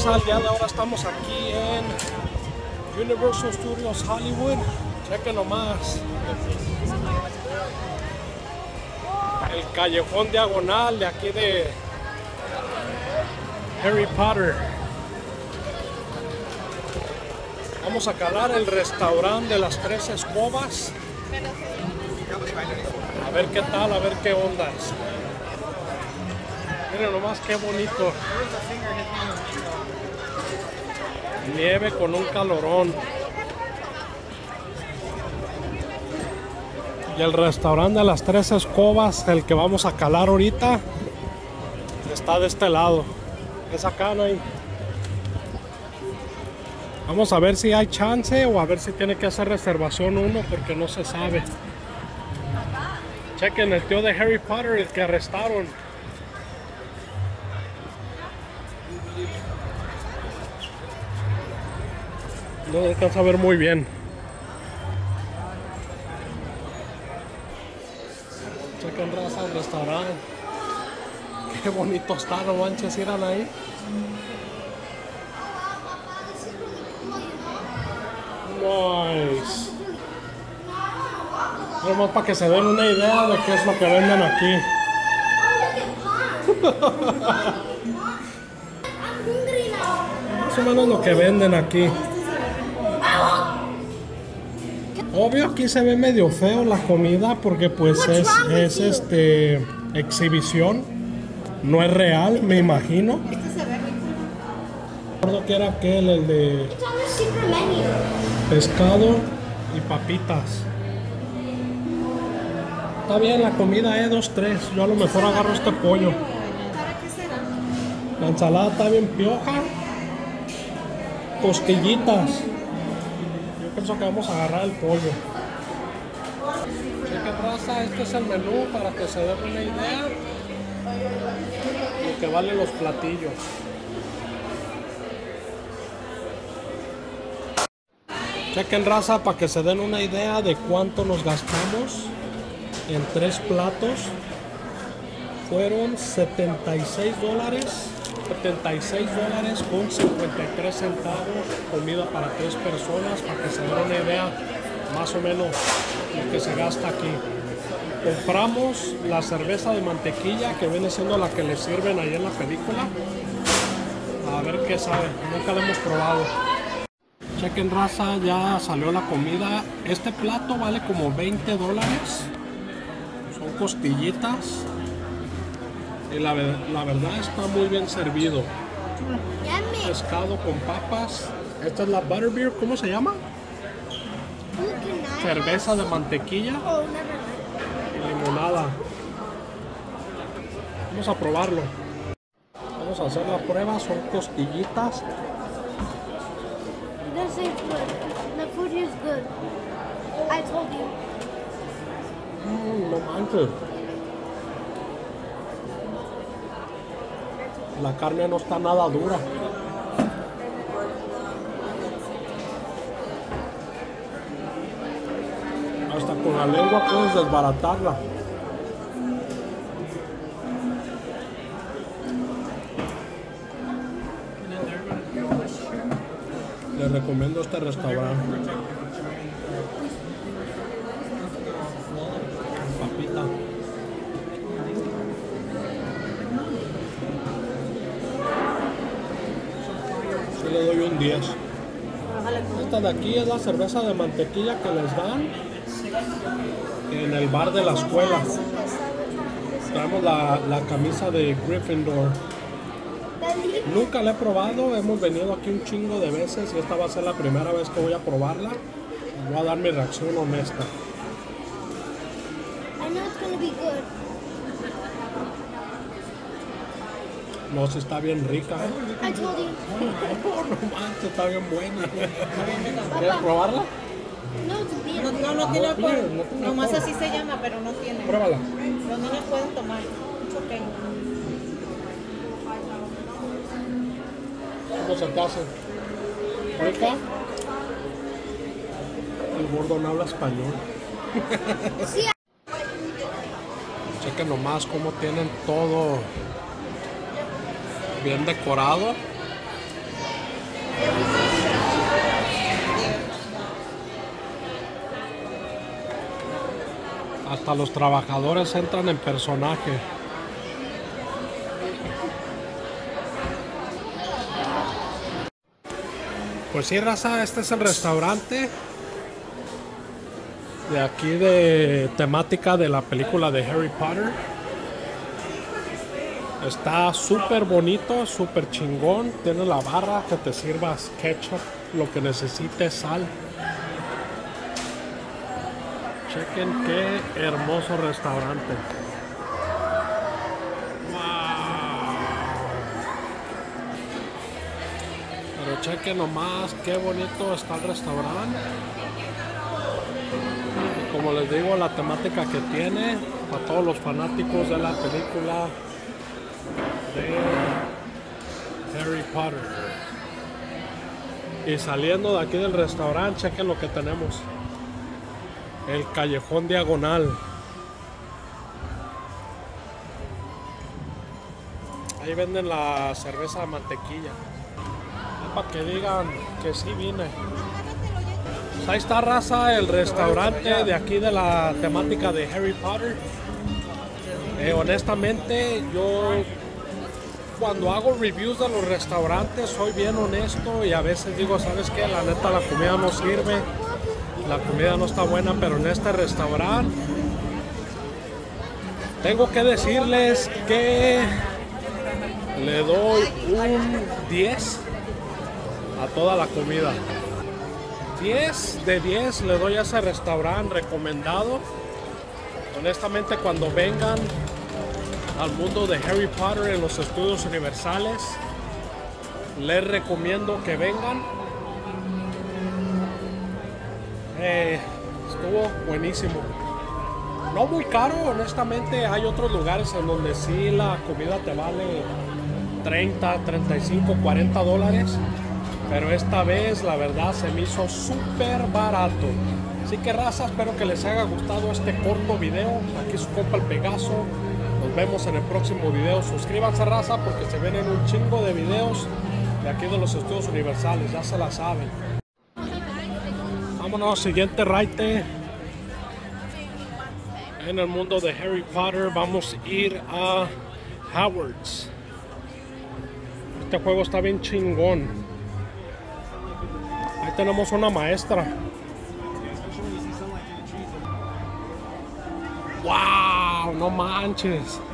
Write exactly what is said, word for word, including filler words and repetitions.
raza, el día de ahora estamos aquí en Universal Studios Hollywood. Chequen nomás el callejón diagonal de aquí de Harry Potter. Vamos a calar el restaurante de las Tres Escobas. A ver qué tal, a ver qué onda es. Miren nomás qué bonito. Nieve con un calorón. Y el restaurante de las Tres Escobas, el que vamos a calar ahorita, está de este lado. Es acá, no hay. Vamos a ver si hay chance o a ver si tiene que hacer reservación uno, porque no se sabe. Chequen el tío de Harry Potter, el que arrestaron. No alcanza a ver muy bien. Chequen raza el restaurante. Qué bonito está, no manches, irán ahí. Nice. Nomás para que se den una idea de qué es lo que venden aquí. Más o menos lo que venden aquí. Obvio aquí se ve medio feo la comida porque pues es, es este exhibición, no es real, me imagino. Recuerdo que era aquel, el de pescado y papitas. Está bien la comida, eh, dos, tres. Yo a lo mejor agarro este pollo. La ensalada está bien pioja. Costillitas. Yo pienso que vamos a agarrar el pollo. Chequen raza, este es el menú para que se den una idea de lo que valen los platillos. Chequen raza para que se den una idea de cuánto nos gastamos en tres platos. Fueron setenta y seis dólares. setenta y seis dólares con cincuenta y tres centavos. Comida para tres personas, para que se den una idea más o menos lo que se gasta aquí. Compramos la cerveza de mantequilla, que viene siendo la que le sirven ahí en la película. A ver qué sabe, nunca la hemos probado. Chequen raza, ya salió la comida. Este plato vale como veinte dólares. Son costillitas. Y la, la verdad está muy bien servido. Pescado con papas. Esta es la butterbeer, ¿cómo se llama? Cerveza de mantequilla y limonada. Vamos a probarlo. Vamos a hacer la prueba, son costillitas. This is good. The food is good. I told you. Mm, no manches. La carne no está nada dura. Hasta con la lengua puedes desbaratarla. Les recomiendo este restaurante. Papita. Sí le doy un diez. Esta de aquí es la cerveza de mantequilla que les dan en el bar de la escuela. Traemos la, la camisa de Gryffindor. Nunca la he probado, hemos venido aquí un chingo de veces y esta va a ser la primera vez que voy a probarla. Voy a dar mi reacción honesta. I know it's gonna be good. No, si está bien rica, ¿eh? I told you. No, no manches, está bien buena. ¿Quieres probarla? No, it's beer. No, no, no tiene No, alcohol. no tiene Nomás alcohol. así se llama, pero no tiene. Pruébala. Los niños pueden tomar. It's okay. ¿Cómo se te hace? ¿Rica? El gordo no habla español. Sí. Chequen nomás cómo tienen todo bien decorado. Hasta los trabajadores entran en personaje. Pues sí, raza, este es el restaurante de aquí de temática de la película de Harry Potter. Está súper bonito, súper chingón. Tiene la barra que te sirvas ketchup, lo que necesites, sal. Chequen qué hermoso restaurante. Wow. Pero chequen nomás qué bonito está el restaurante. Y como les digo, la temática que tiene para todos los fanáticos de la película de Harry Potter. Y saliendo de aquí del restaurante, chequen lo que tenemos. El callejón diagonal. Ahí venden la cerveza de mantequilla. Para que digan que sí vine. Pues ahí está, raza, el restaurante de aquí de la temática de Harry Potter. Eh, honestamente, yo cuando hago reviews de los restaurantes soy bien honesto y a veces digo, ¿sabes qué? La neta, la comida no sirve. La comida no está buena, pero en este restaurante tengo que decirles que le doy un diez a toda la comida. diez de diez le doy a ese restaurante, recomendado. Honestamente, cuando vengan al mundo de Harry Potter en los estudios universales, les recomiendo que vengan. Eh, estuvo buenísimo. No muy caro, honestamente. Hay otros lugares en donde sí la comida te vale treinta, treinta y cinco, cuarenta dólares. Pero esta vez la verdad se me hizo súper barato. Así que, raza, espero que les haya gustado este corto video. Aquí su compa el Pegaso. Nos vemos en el próximo video. Suscríbanse, raza, porque se vienen un chingo de videos de aquí de los estudios universales. Ya se la saben. Vámonos, siguiente raite. En el mundo de Harry Potter vamos a ir a Hogwarts. Este juego está bien chingón. Ahí tenemos una maestra. ¡Wow! No manches.